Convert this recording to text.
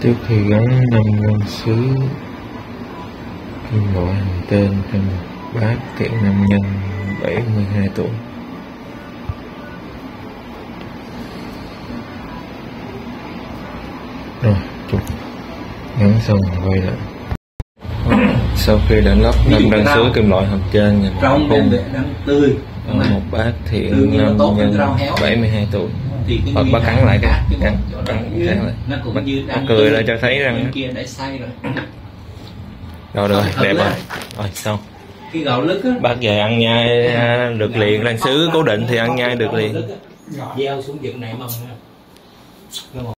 Trước khi gắn 5 ngân sứ kim loại hành tên trên bát kiện nam nhân 72 tuổi. Rồi, chụp gắn xong quay lại. Sau khi đã lắp 5 ngân sứ kim loại hộp trên nhìn rong đem về đang tươi một bát thiện nam nhân 72 tuổi. Hoặc bác cắn lại cái cắn lại, bác cười lại cho thấy rằng rồi được đẹp rồi. Rồi xong cái gạo lứt á, bác về ăn nhai được liền, lăng sứ cố định thì ăn nhai được liền. gieo xuống dựng này mầm